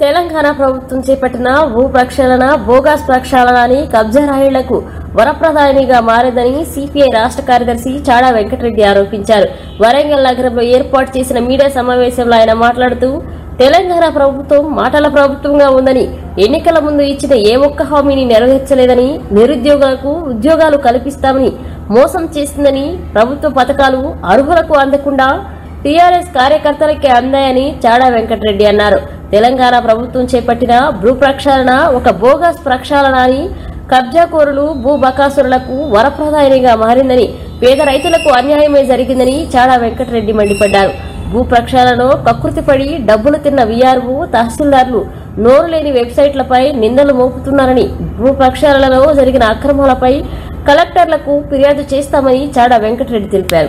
తెలంగాణ ప్రభుత్వం చేపట్టిన భూ ప్రక్షాళన బోగస్ ప్రక్షాళన అని కబ్జా రాయిళ్లకు వరప్రధానిగా మారిందని సిపిఐ రాష్ట్ర కార్యదర్శి చాడా వెంకటరెడ్డి ఆరోపించారు. వరంగల్ నగరంలో ఏర్పాటు చేసిన మీడియా సమావేశంలో ఆయన మాట్లాడుతూ తెలంగాణ ప్రభుత్వం మాటల ప్రభుత్వంగా ఉందని, ఎన్నికల ముందు ఇచ్చిన ఏ ఒక్క హామీని నెరవేర్చలేదని, నిరుద్యోగులకు ఉద్యోగాలు కల్పిస్తామని మోసం చేసిందని, ప్రభుత్వ పథకాలు అర్హులకు అందకుండా టీఆర్ఎస్ కార్యకర్తలకే అందాయని చాడా వెంకటరెడ్డి అన్నారు. తెలంగాణ ప్రభుత్వం చేపట్టిన భూ ప్రక్షాళన ఒక బోగస్ ప్రక్షాళన అని, కబ్జాకోరులు భూ బకాసురులకు వరప్రధానిగా మారిందని, పేద రైతులకు అన్యాయమే జరిగిందని చాడా వెంకటరెడ్డి మండిపడ్డారు. భూ ప్రక్షాళనలో కకృతిపడి డబ్బులు తిన్న వీఆర్ఓ, తహసీల్దార్లు నోరు లేని వెబ్సైట్లపై నిందలు మోపుతున్నారని, భూ ప్రక్షాళనలో జరిగిన అక్రమాలపై కలెక్టర్లకు ఫిర్యాదు చేస్తామని చాడా వెంకటరెడ్డి తెలిపారు.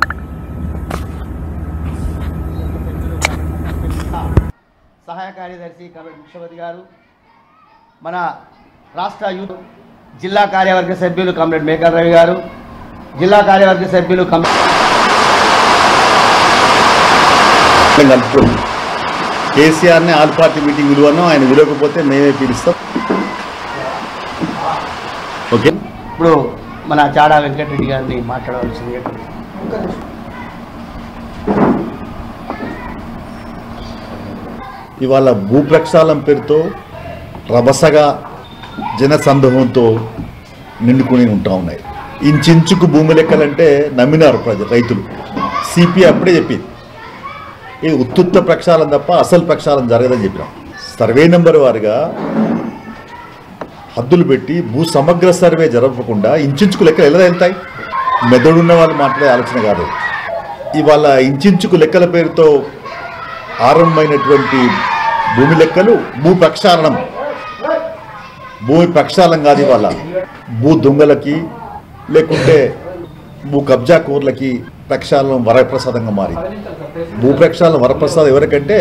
సహాయ కార్యదర్శి కమిటీ ముఖ్యపతి గారు, మన రాష్ట్ర యూత్ జిల్లా కార్యవర్గ సభ్యులు కమిటీ మేకర్ రవి గారు, జిల్లా కార్యవర్గ సభ్యులు కేసీఆర్ని ఆల్ పార్టీ మీటింగ్ విలువను ఆయన విలువకపోతే మేమే పిలుస్తాం. ఓకే, ఇప్పుడు మన చాడా వెంకటరెడ్డి గారిని మాట్లాడవలసింది. ఇవాళ భూ ప్రక్షాళన పేరుతో రభసగా జనసందోహంతో నిండుకుని ఉంటా ఉన్నాయి. ఇంచుకు భూమి లెక్కలంటే నమ్మినారు రైతులు. సిపి అప్పుడే చెప్పింది ఇది ఉత్తుత్త ప్రక్షాళన తప్ప అసలు ప్రక్షాళన జరగదని చెప్పినాం. సర్వే నెంబర్ వారిగా హద్దులు పెట్టి భూ సమగ్ర సర్వే జరపకుండా ఇంచుకు లెక్కలు ఎలా వెళ్తాయి? మెదడున్న వాళ్ళు మాట్లాడే ఆలోచన కాదు. ఇవాళ ఇంచుకు లెక్కల పేరుతో ఆరంభమైనటువంటి భూమి లెక్కలు భూ ప్రక్షాళనం, భూమి ప్రక్షాళన కాదు. ఇవాళ భూ దొంగలకి లేకుంటే భూ కబ్జా కూర్లకి ప్రక్షాళనం వరప్రసాదంగా మారింది. భూ ప్రక్షాళన వరప్రసాదం ఎవరికంటే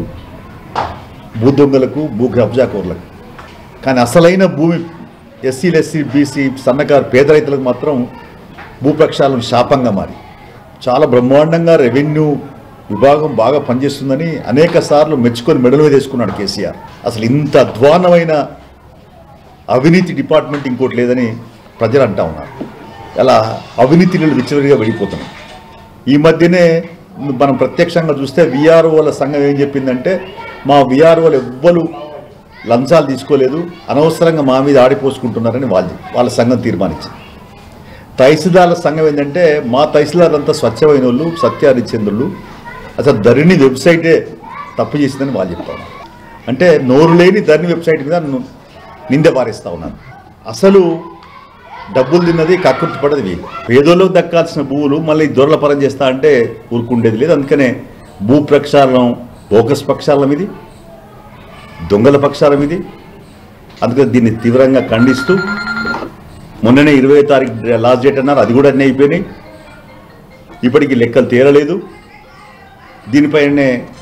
భూ దొంగలకు, భూ కబ్జా కూర్లకు. కానీ అసలైన భూమి ఎస్సీలు, ఎస్సీ, బీసీ, సన్నకారు పేద రైతులకు మాత్రం భూ ప్రక్షాళన శాపంగా మారి చాలా బ్రహ్మాండంగా రెవెన్యూ విభాగం బాగా పనిచేస్తుందని అనేక సార్లు మెచ్చుకొని మెడలు వేసుకున్నాడు కేసీఆర్. అసలు ఇంత అధ్వానమైన అవినీతి డిపార్ట్మెంట్ ఇంకోటి లేదని ప్రజలు అంటా ఉన్నారు. అలా అవినీతిలో విచ్చలవిడిగా వెళ్ళిపోతున్నాయి. ఈ మధ్యనే మనం ప్రత్యక్షంగా చూస్తే వీఆర్ఓల సంఘం ఏం చెప్పిందంటే, మా వీఆర్ఓలు ఎవ్వరు లంచాలు తీసుకోలేదు, అనవసరంగా మా మీద ఆడిపోసుకుంటున్నారని వాళ్ళ సంఘం తీర్మానించింది. తహసీల్దార్ల సంఘం ఏంటంటే, మా తహసీల్దార్ అంతా స్వచ్ఛమైన వాళ్ళు, సత్యహరిశ్చంద్రులు, అసలు ధరణి వెబ్సైటే తప్పు చేసిందని వాళ్ళు చెప్తాను. అంటే నోరు లేని ధరణి వెబ్సైట్ మీద నిందె పారేస్తూ ఉన్నాను. అసలు డబ్బులు తిన్నది కక్కుర్తి పడది వీళ్ళు. పేదోళ్ళకు దక్కాల్సిన భూములు మళ్ళీ దొరల పరం చేస్తా అంటే ఊరుకుండేది లేదు. అందుకనే భూ ప్రక్షాళనం బోగస్ ప్రక్షాళనం ఇది, దొంగల ప్రక్షాళనం ఇది. అందుకని దీన్ని తీవ్రంగా ఖండిస్తూ మొన్ననే 20వ తారీఖు లాస్ట్ డేట్ అన్నారు, అది కూడా అన్నీ అయిపోయినాయి. ఇప్పటికీ లెక్కలు తేరలేదు. దీనిపైనే